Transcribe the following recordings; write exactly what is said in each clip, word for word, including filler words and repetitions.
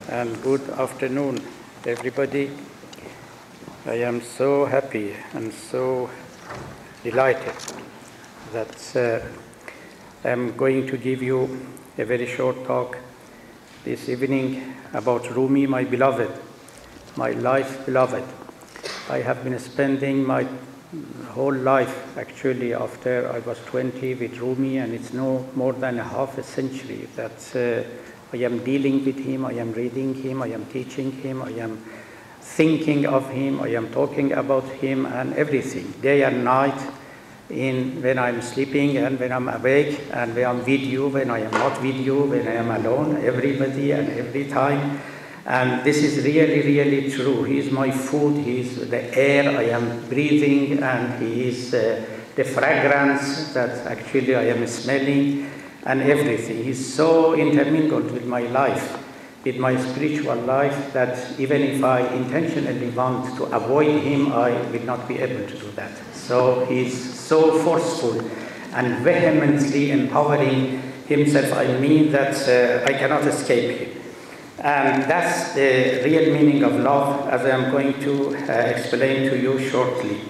and good afternoon, everybody. I am so happy and so delighted that uh, I'm going to give you a very short talk this evening about Rumi, my beloved, my life beloved. I have been spending my whole life, actually, after I was twenty with Rumi, and it's no more than a half a century that uh, I am dealing with him, I am reading him, I am teaching him, I am thinking of him, I am talking about him and everything, day and night, in when I'm sleeping and when I'm awake, and when I'm with you, when I am not with you, when I am alone, everybody and every time. And this is really, really true. He is my food, he is the air I am breathing, and he is uh, the fragrance that actually I am smelling, and everything. He's so intermingled with my life, with my spiritual life, that even if I intentionally want to avoid him, I will not be able to do that. So he's so forceful and vehemently empowering himself, I mean, that uh, I cannot escape him. And that's the real meaning of love, as I'm going to uh, explain to you shortly.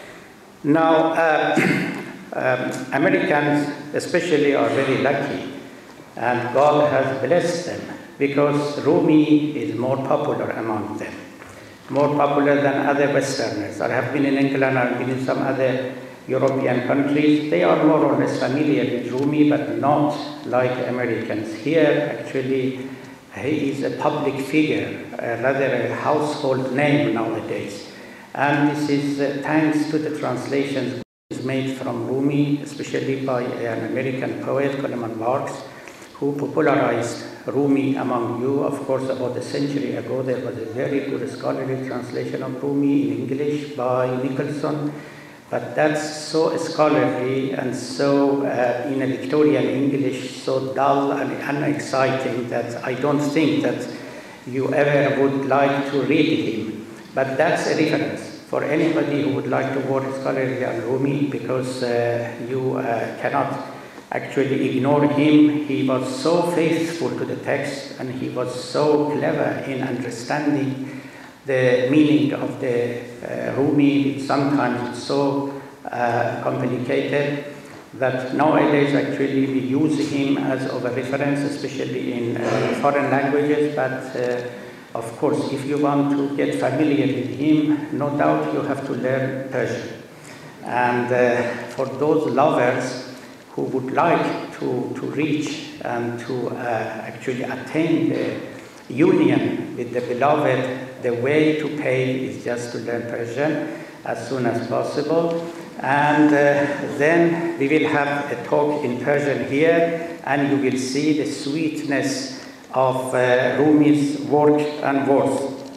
Now, uh, um, Americans especially are very lucky, and God has blessed them, because Rumi is more popular among them, more popular than other Westerners. I have been in England, I've been in some other European countries. They are more or less familiar with Rumi, but not like Americans. Here, actually, he is a public figure, uh, rather a household name nowadays. And this is uh, thanks to the translations made from Rumi, especially by an American poet, Coleman Marks, who popularized Rumi among you. Of course, about a century ago, there was a very good scholarly translation of Rumi in English by Nicholson. But that's so scholarly and so, uh, in a Victorian English, so dull and unexciting that I don't think that you ever would like to read him. But that's a reference for anybody who would like to work scholarly on Rumi, because uh, you uh, cannot actually ignore him. He was so faithful to the text, and he was so clever in understanding the meaning of the uh, Rumi. Sometimes it's so uh, complicated that nowadays actually we use him as of a reference, especially in uh, foreign languages. But uh, of course, if you want to get familiar with him, no doubt you have to learn Persian. And uh, for those lovers who would like to, to reach and to uh, actually attain the union with the beloved, the way to pay is just to learn Persian as soon as possible. And uh, then we will have a talk in Persian here, and you will see the sweetness of uh, Rumi's work and worth.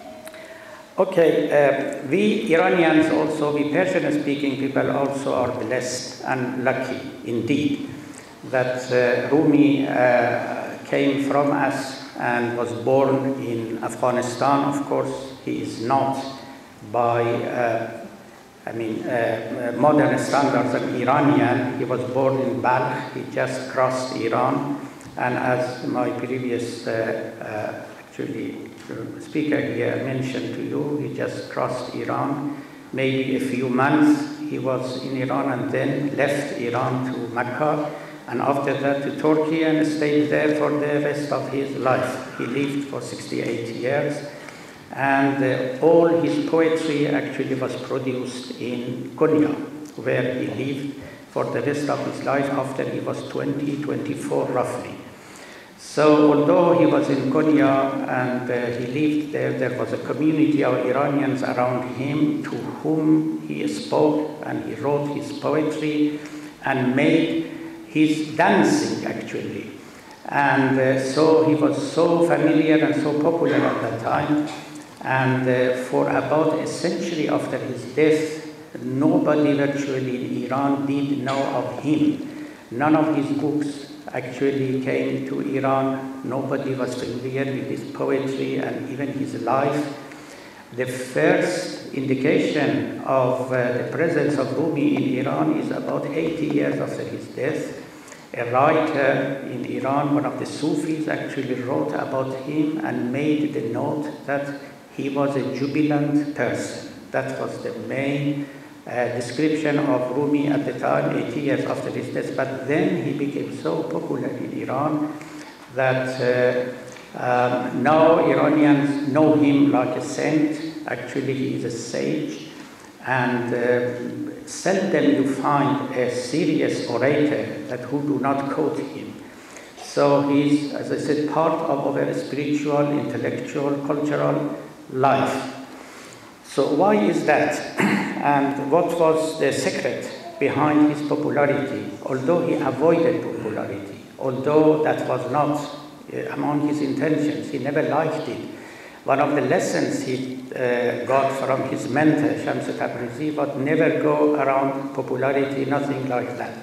Okay, uh, we Iranians also, we Persian-speaking people also are blessed and lucky indeed that uh, Rumi uh, came from us and was born in Afghanistan. Of course, he is not by, uh, I mean, uh, modern standards an Iranian. He was born in Balkh. He just crossed Iran. And as my previous uh, uh, actually speaker here mentioned to you, he just crossed Iran. Maybe a few months he was in Iran, and then left Iran to Mecca, and after that to Turkey, and stayed there for the rest of his life. He lived for sixty-eight years, and uh, all his poetry actually was produced in Konya, where he lived for the rest of his life after he was twenty, twenty-four roughly. So although he was in Konya and uh, he lived there, there was a community of Iranians around him to whom he spoke, and he wrote his poetry and made his dancing actually. And uh, so he was so familiar and so popular at that time. And uh, for about a century after his death, nobody virtually in Iran did know of him. None of his books actually came to Iran. Nobody was familiar with his poetry and even his life. The first indication of uh, the presence of Rumi in Iran is about eighty years after his death, A writer in Iran, one of the Sufis, actually wrote about him and made the note that he was a jubilant person. That was the main uh, description of Rumi at the time, eighty years after his death. But then he became so popular in Iran that uh, um, now Iranians know him like a saint. Actually, he is a sage, and uh, seldom you find a serious orator that who do not quote him. So he's, as I said, part of our spiritual, intellectual, cultural life. So why is that? And what was the secret behind his popularity? Although he avoided popularity, although that was not uh, among his intentions, he never liked it. One of the lessons he uh, got from his mentor, Shams Tabrizi, was never go around popularity, nothing like that.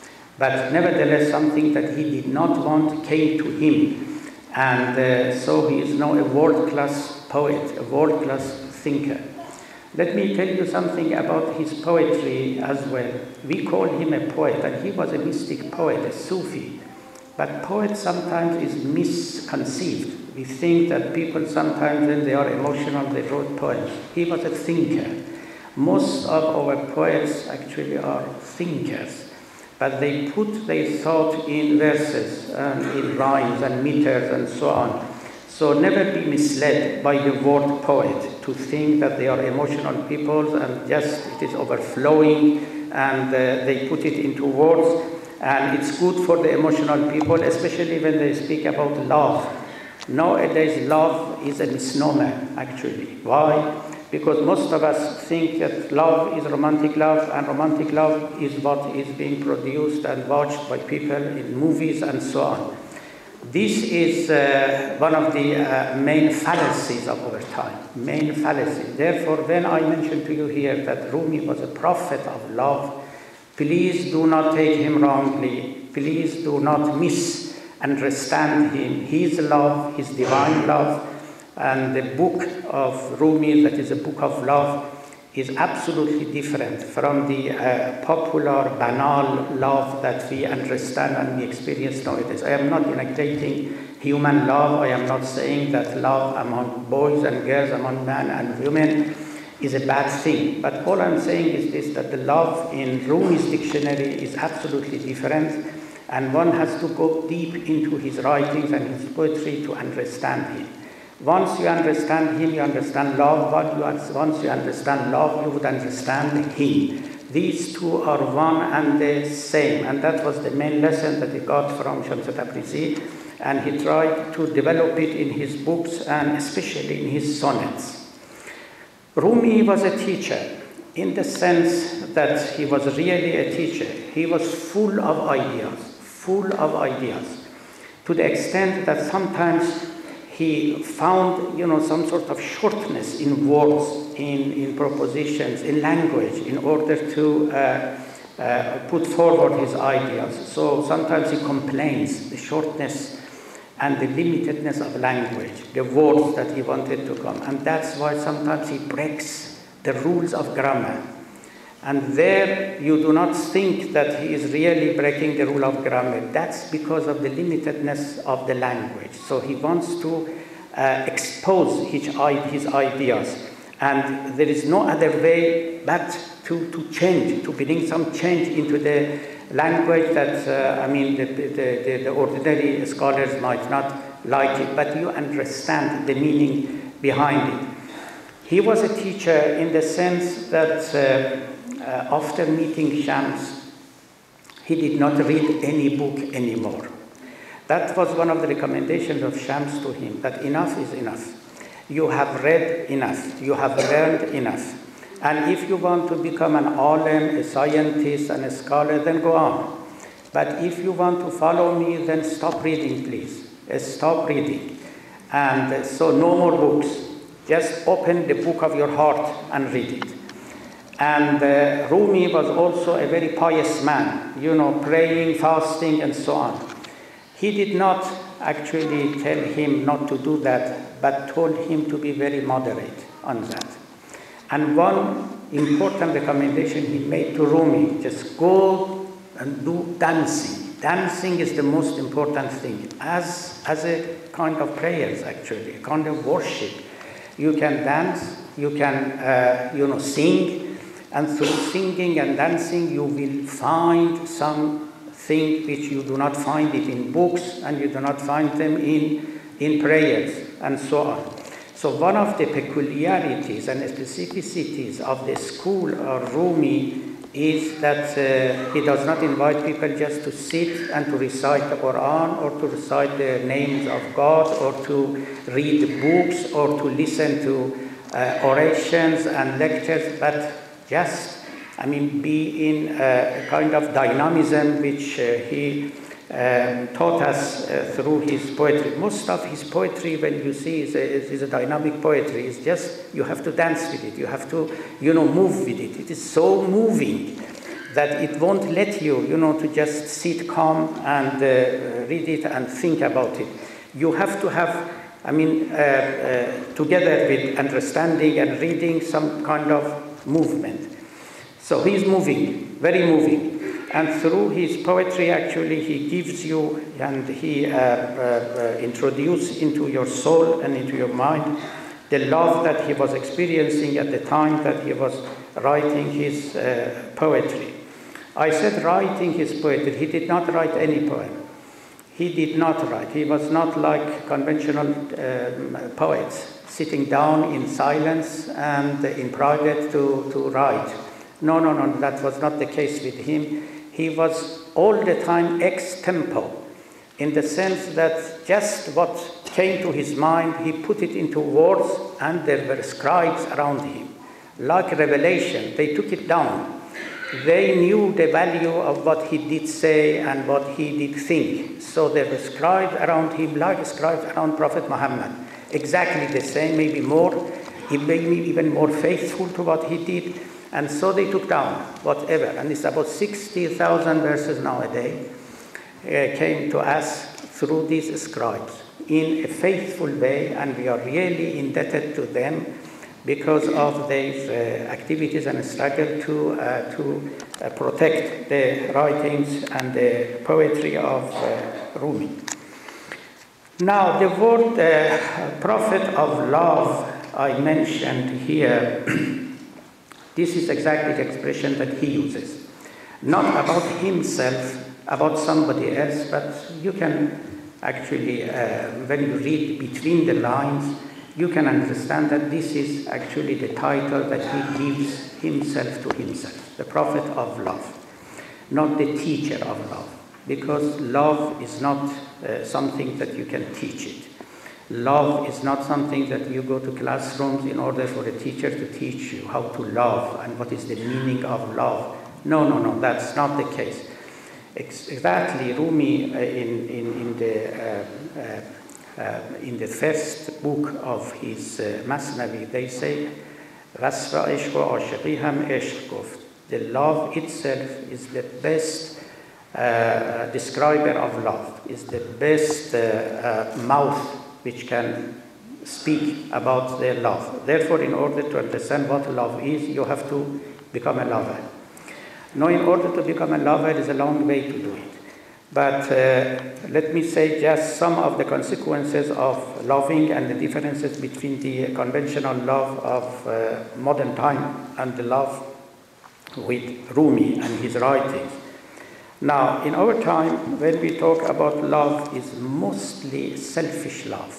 But nevertheless, something that he did not want came to him. And uh, so he is now a world-class poet, a world-class thinker. Let me tell you something about his poetry as well. We call him a poet, and he was a mystic poet, a Sufi. But poet sometimes is misconceived. We think that people sometimes, when they are emotional, they wrote poems. He was a thinker. Most of our poets actually are thinkers, but they put their thought in verses and in rhymes and meters and so on. So never be misled by the word poet to think that they are emotional people and just it is overflowing and uh, they put it into words, and it's good for the emotional people, especially when they speak about love. Nowadays, love is a misnomer, actually. Why? Because most of us think that love is romantic love, and romantic love is what is being produced and watched by people in movies and so on. This is uh, one of the uh, main fallacies of our time, main fallacies. Therefore, when I mention to you here that Rumi was a prophet of love, please do not take him wrongly. Please do not misunderstand him. His love, his divine love, and the book of Rumi, that is a book of love, is absolutely different from the uh, popular, banal love that we understand and we experience nowadays. I am not denigrating human love. I am not saying that love among boys and girls, among men and women is a bad thing. But all I'm saying is this, that the love in Rumi's dictionary is absolutely different, and one has to go deep into his writings and his poetry to understand him. Once you understand him, you understand love. Once you understand love, you would understand him. These two are one and the same, and that was the main lesson that he got from Shams Tabrizi, and he tried to develop it in his books and especially in his sonnets. Rumi was a teacher in the sense that he was really a teacher. He was full of ideas, full of ideas, to the extent that sometimes he found, you know, some sort of shortness in words, in, in propositions, in language, in order to uh, uh, put forward his ideas. So sometimes he complains the shortness and the limitedness of language, the words that he wanted to come. And that's why sometimes he breaks the rules of grammar. And there you do not think that he is really breaking the rule of grammar. That's because of the limitedness of the language. So he wants to uh, expose his, his ideas. And there is no other way but to, to change, to bring some change into the language that, uh, I mean, the, the, the, the ordinary scholars might not like it, but you understand the meaning behind it. He was a teacher in the sense that uh, Uh, after meeting Shams, he did not read any book anymore. That was one of the recommendations of Shams to him, that enough is enough. You have read enough. You have learned enough. And if you want to become an alim, a scientist, and a scholar, then go on. But if you want to follow me, then stop reading, please. Uh, stop reading. And uh, so no more books. Just open the book of your heart and read it. And uh, Rumi was also a very pious man, you know, praying, fasting, and so on. He did not actually tell him not to do that, but told him to be very moderate on that. And one important recommendation he made to Rumi, just go and do dancing. Dancing is the most important thing, as, as a kind of prayers, actually, a kind of worship. You can dance, you can uh, you know, sing, and through singing and dancing you will find something which you do not find it in books, and you do not find them in, in prayers, and so on. So one of the peculiarities and specificities of the school of Rumi is that uh, he does not invite people just to sit and to recite the Quran, or to recite the names of God, or to read books, or to listen to uh, orations and lectures, but just, I mean, be in a kind of dynamism which uh, he um, taught us uh, through his poetry. Most of his poetry, when you see, is a, is a dynamic poetry. It's just, you have to dance with it. You have to, you know, move with it. It is so moving that it won't let you, you know, to just sit calm and uh, read it and think about it. You have to have, I mean, uh, uh, together with understanding and reading, some kind of movement. So he's moving, very moving. And through his poetry, actually, he gives you, and he uh, uh, uh, introduces into your soul and into your mind the love that he was experiencing at the time that he was writing his uh, poetry. I said writing his poetry. He did not write any poem. He did not write. He was not like conventional um, poets, sitting down in silence and in private to, to write. No, no, no, that was not the case with him. He was all the time ex-tempo, in the sense that just what came to his mind, he put it into words, and there were scribes around him. Like revelation, they took it down. They knew the value of what he did say and what he did think. So there were scribes around him, like scribes around Prophet Muhammad. Exactly the same, maybe more, he made me even more faithful to what he did. And so they took down whatever, and it's about sixty thousand verses nowadays uh, came to us through these scribes in a faithful way, and we are really indebted to them because of their uh, activities and struggle to, uh, to uh, protect the writings and the poetry of uh, Rumi. Now, the word uh, prophet of love I mentioned here, this is exactly the expression that he uses. Not about himself, about somebody else, but you can actually, uh, when you read between the lines, you can understand that this is actually the title that he gives himself to himself, the prophet of love, not the teacher of love, because love is not uh, something that you can teach it. Love is not something that you go to classrooms in order for a teacher to teach you how to love and what is the meaning of love. No, no, no, that's not the case. Exactly, Rumi uh, in, in, in, the, uh, uh, uh, in the first book of his uh, Masnavi, they say, "Vasfa ishq wa ashiqi ham ishq guft." The love itself is the best uh, describer of love, is the best uh, uh, mouth which can speak about their love. Therefore, in order to understand what love is, you have to become a lover. Now, in order to become a lover, is a long way to do it. But uh, let me say just some of the consequences of loving and the differences between the conventional love of uh, modern time and the love with Rumi and his writings. Now, in our time, when we talk about love, is mostly selfish love.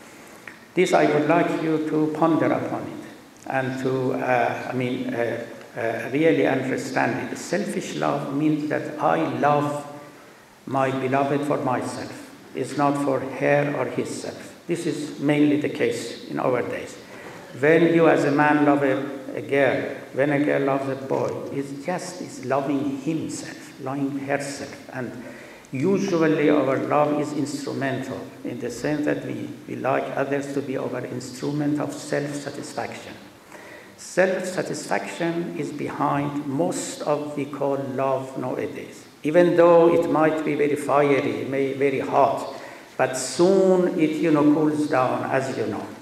This I would like you to ponder upon it and to, uh, I mean, uh, uh, really understand it. Selfish love means that I love my beloved for myself. It's not for her or himself. This is mainly the case in our days. When you as a man love a, a girl, when a girl loves a boy, it's just is loving himself, loving herself. And usually our love is instrumental in the sense that we, we like others to be our instrument of self-satisfaction. Self-satisfaction is behind most of the call love nowadays. Even though it might be very fiery, may very hot, but soon it you know cools down, as you know.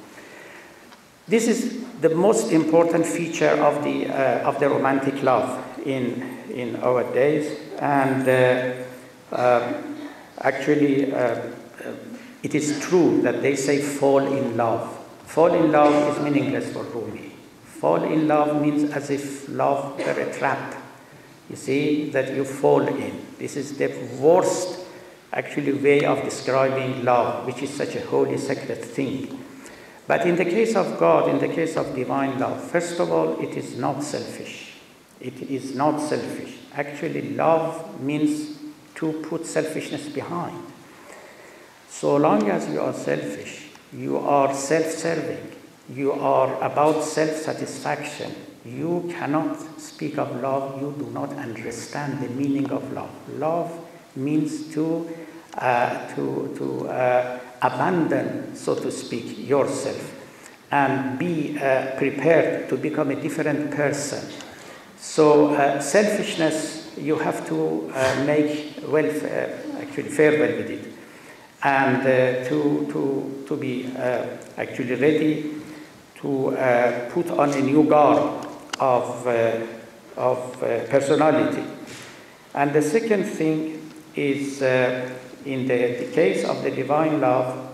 This is the most important feature of the uh, of the romantic love in in our days, and uh, Um, actually, uh, uh, it is true that they say fall in love. Fall in love is meaningless for Rumi. Fall in love means as if love were a trap. You see, that you fall in. This is the worst, actually, way of describing love, which is such a holy, sacred thing. But in the case of God, in the case of divine love, first of all, it is not selfish. It is not selfish. Actually, love means to put selfishness behind. So long as you are selfish, you are self-serving, you are about self-satisfaction, you cannot speak of love, you do not understand the meaning of love. Love means to, uh, to, to uh, abandon, so to speak, yourself and be uh, prepared to become a different person. So uh, selfishness, you have to uh, make well, uh, actually farewell with it, and uh, to, to, to be uh, actually ready to uh, put on a new garb of, uh, of uh, personality. And the second thing is, uh, in the, the case of the divine love,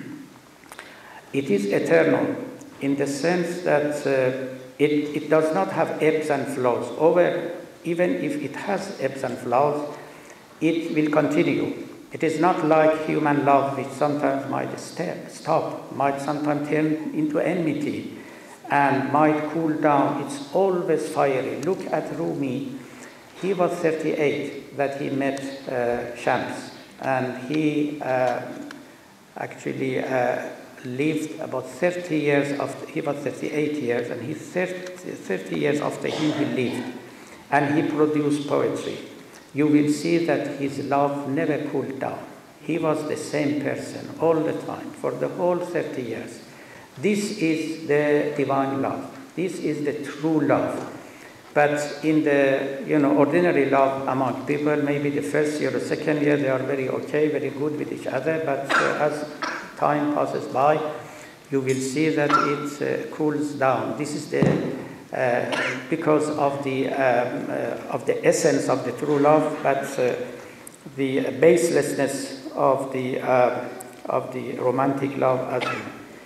it is eternal in the sense that uh, it, it does not have ebbs and flows. Over, even if it has ebbs and flows, it will continue. It is not like human love, which sometimes might stop, might sometimes turn into enmity, and might cool down. It's always fiery. Look at Rumi. He was thirty-eight that he met uh, Shams, and he uh, actually uh, lived about thirty years after. He was thirty-eight years, and he thirty years after him he lived, and he produced poetry. You will see that his love never cooled down. He was the same person all the time for the whole thirty years. This is the divine love. This is the true love. But in the you know ordinary love among people, maybe the first year or second year they are very okay, very good with each other. But uh, as time passes by, you will see that it uh, cools down. This is the Uh, because of the, um, uh, of the essence of the true love, but uh, the baselessness of the, uh, of the romantic love as well.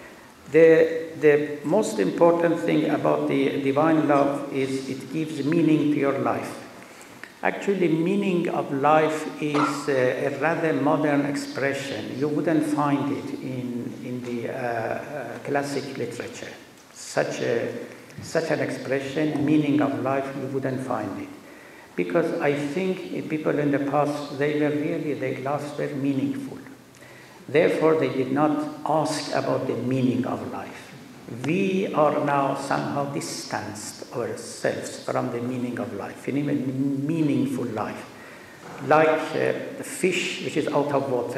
The, the most important thing about the divine love is it gives meaning to your life. Actually, meaning of life is uh, a rather modern expression. You wouldn't find it in, in the uh, uh, classic literature. Such a Such an expression, meaning of life, you wouldn't find it. Because I think people in the past, they were really, their lives were meaningful. Therefore, they did not ask about the meaning of life. We are now somehow distanced ourselves from the meaning of life, in even meaningful life. Like uh, the fish which is out of water.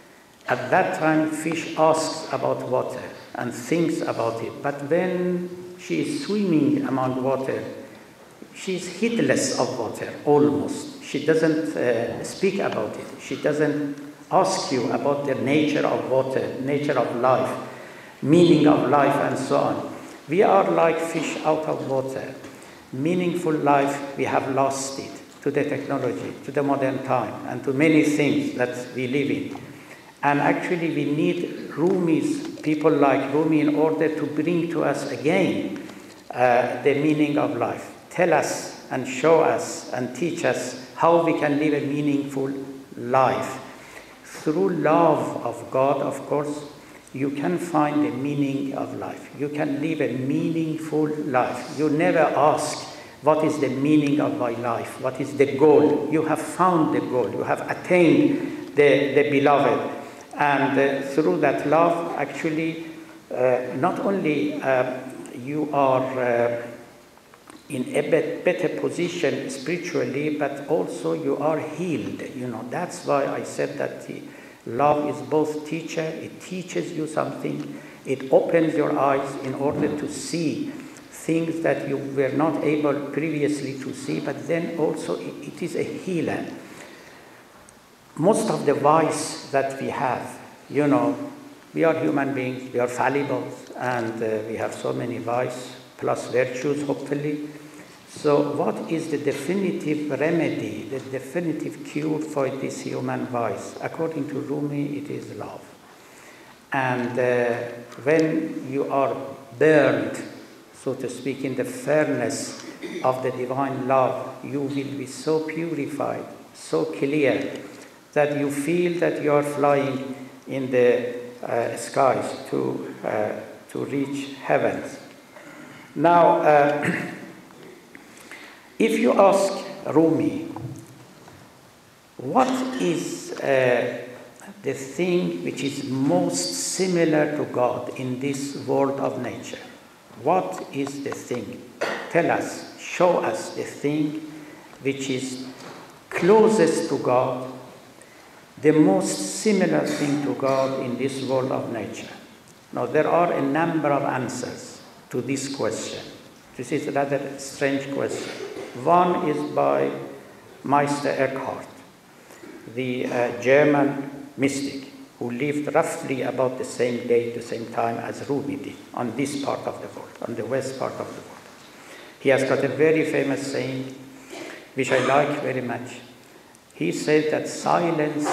At that time, fish asks about water and thinks about it. But when she is swimming among water, she is heedless of water, almost. She doesn't uh, speak about it. She doesn't ask you about the nature of water, nature of life, meaning of life, and so on. We are like fish out of water. Meaningful life, we have lost it to the technology, to the modern time, and to many things that we live in. And actually, we need Rumi's, people like Rumi, in order to bring to us again uh, the meaning of life. Tell us and show us and teach us how we can live a meaningful life. Through love of God, of course, you can find the meaning of life. You can live a meaningful life. You never ask, what is the meaning of my life? What is the goal? You have found the goal. You have attained the, the beloved. And uh, through that love, actually, uh, not only uh, you are uh, in a bet- better position spiritually, but also you are healed. You know, that's why I said that the love is both teacher. It teaches you something. It opens your eyes in order to see things that you were not able previously to see, but then also it, it is a healer. Most of the vice that we have, you know, we are human beings, we are fallible, and uh, we have so many vice, plus virtues, hopefully. So what is the definitive remedy, the definitive cure for this human vice? According to Rumi, it is love. And uh, when you are burned, so to speak, in the furnace of the divine love, you will be so purified, so clear, that you feel that you are flying in the uh, skies to, uh, to reach heavens. Now, uh, if you ask Rumi, what is uh, the thing which is most similar to God in this world of nature? What is the thing? Tell us, show us the thing which is closest to God, the most similar thing to God in this world of nature. Now, there are a number of answers to this question. This is a rather strange question. One is by Meister Eckhart, the uh, German mystic, who lived roughly about the same date, the same time as Rumi did, on this part of the world, on the west part of the world. He has got a very famous saying, which I like very much. He said that silence,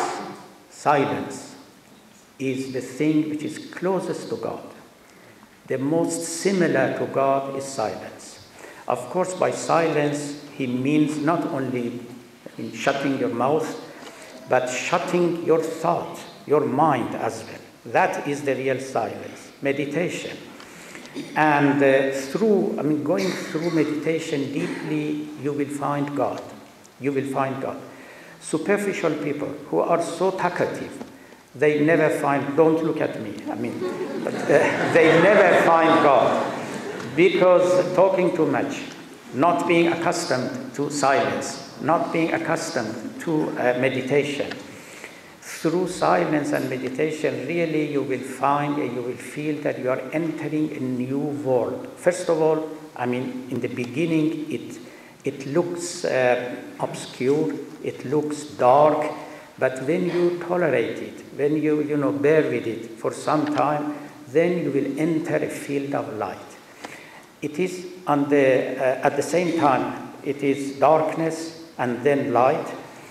silence is the thing which is closest to God. The most similar to God is silence. Of course, by silence, he means not only in shutting your mouth, but shutting your thought, your mind as well. That is the real silence, meditation. And uh, through, I mean, going through meditation deeply, you will find God. You will find God. Superficial people who are so talkative, they never find, don't look at me, I mean, but, uh, they never find God, because talking too much, not being accustomed to silence, not being accustomed to uh, meditation. Through silence and meditation, really you will find and you will feel that you are entering a new world. First of all, I mean, in the beginning, it, it looks uh, obscure, it looks dark, but when you tolerate it, when you, you know, bear with it for some time, then you will enter a field of light. It is on the, uh, at the same time, it is darkness and then light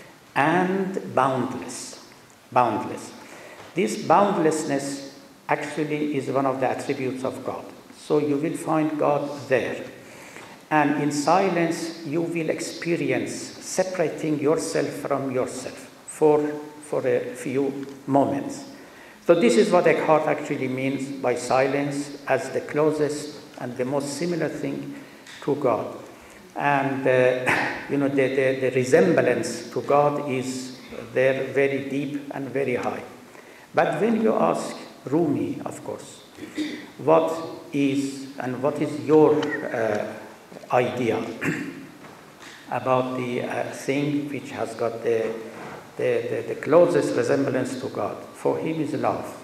and boundless, boundless. This boundlessness actually is one of the attributes of God. So you will find God there. And in silence, you will experience separating yourself from yourself for, for a few moments. So this is what Eckhart actually means by silence as the closest and the most similar thing to God. And, uh, you know, the, the, the resemblance to God is there very deep and very high. But when you ask Rumi, of course, what is, and what is your uh, idea about the uh, thing which has got the, the, the, the closest resemblance to God? For him is love.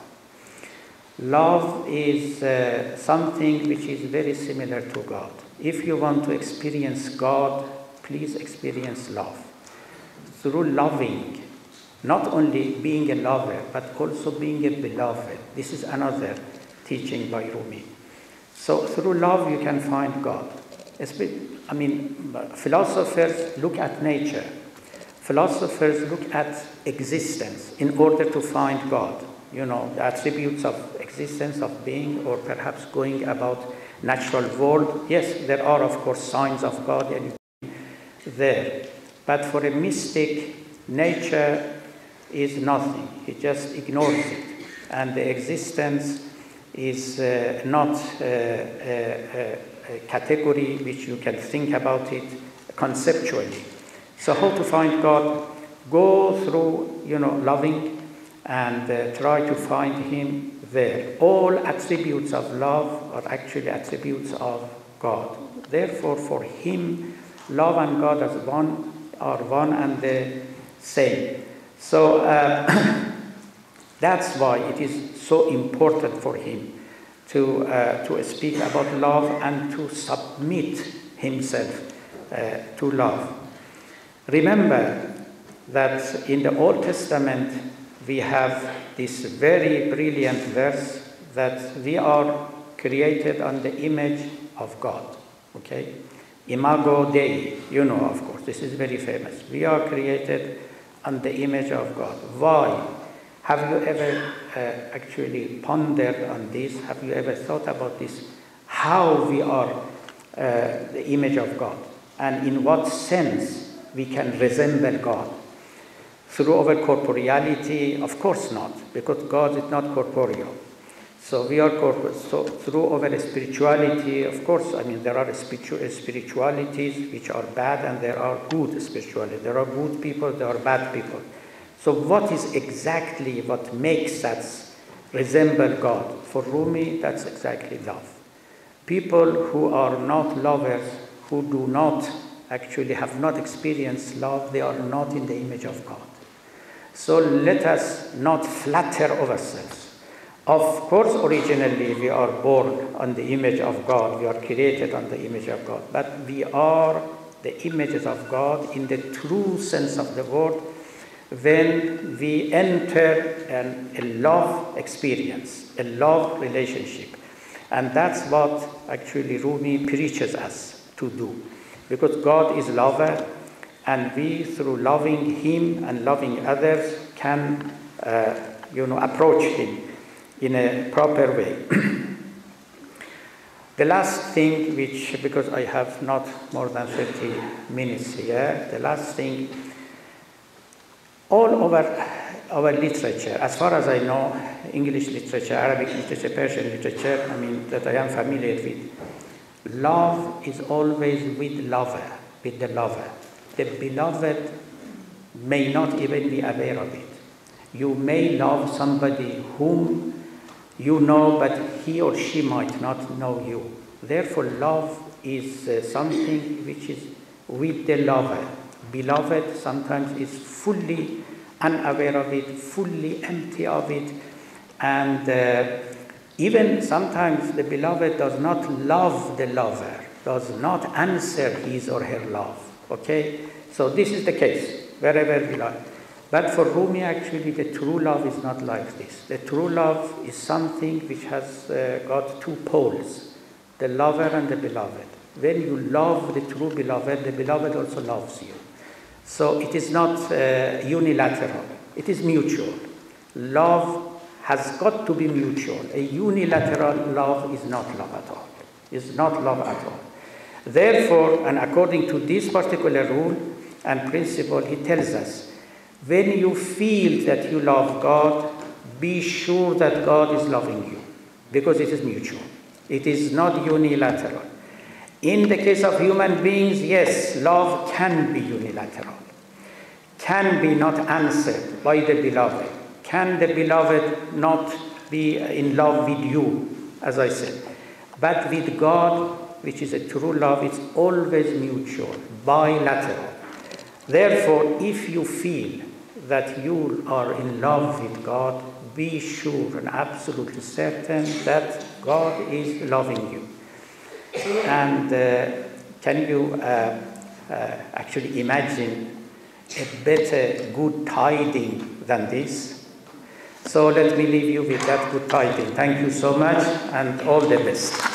Love is uh, something which is very similar to God. If you want to experience God, please experience love. Through loving, not only being a lover, but also being a beloved. This is another teaching by Rumi. So through love you can find God. I mean, philosophers look at nature. Philosophers look at existence in order to find God. You know, the attributes of existence, of being, or perhaps going about natural world. Yes, there are, of course, signs of God there. But for a mystic, nature is nothing. He just ignores it. And the existence is uh, not uh, a, a category which you can think about it conceptually. So how to find God? Go through, you know, loving and uh, try to find him there. All attributes of love are actually attributes of God. Therefore, for him, love and God as one are one and the same. So uh, that's why it is so important for him to, uh, to speak about love and to submit himself uh, to love. Remember that in the Old Testament we have this very brilliant verse that we are created on the image of God. Okay? Imago Dei, you know, of course, this is very famous. We are created on the image of God. Why? Have you ever uh, actually pondered on this? Have you ever thought about this? How we are uh, the image of God, and in what sense we can resemble God? Through our corporeality? Of course not, because God is not corporeal. So we are corporeal. So through our spirituality, of course, I mean, there are spiritu spiritualities which are bad, and there are good spiritualities. There are good people, there are bad people. So what is exactly what makes us resemble God? For Rumi, that's exactly love. People who are not lovers, who do not actually have not experienced love, they are not in the image of God. So let us not flatter ourselves. Of course, originally we are born on the image of God, we are created on the image of God, but we are the images of God in the true sense of the word when we enter an, a love experience, a love relationship. And that's what actually Rumi preaches us to do. Because God is lover, and we, through loving Him and loving others, can uh, you know, approach Him in a proper way. The last thing, which, because I have not more than thirty minutes here, the last thing, all over our literature, as far as I know, English literature, Arabic literature, Persian literature, I mean, that I am familiar with, love is always with lover, with the lover. The beloved may not even be aware of it. You may love somebody whom you know, but he or she might not know you. Therefore, love is uh, something which is with the lover. Beloved sometimes is fully unaware of it, fully empty of it, and uh, even sometimes the beloved does not love the lover, does not answer his or her love. Okay? So this is the case, wherever we love. But for Rumi, actually, the true love is not like this. The true love is something which has uh, got two poles, the lover and the beloved. When you love the true beloved, the beloved also loves you. So it is not uh, unilateral, it is mutual. Love has got to be mutual. A unilateral love is not love at all. Is not love at all. Therefore, and according to this particular rule and principle, he tells us, when you feel that you love God, be sure that God is loving you, because it is mutual. It is not unilateral. In the case of human beings, yes, love can be unilateral, can be not answered by the beloved. Can the beloved not be in love with you, as I said? But with God, which is a true love, it's always mutual, bilateral. Therefore, if you feel that you are in love with God, be sure and absolutely certain that God is loving you. And uh, can you uh, uh, actually imagine a better good tiding than this? So let me leave you with that good tiding. Thank you so much, and all the best.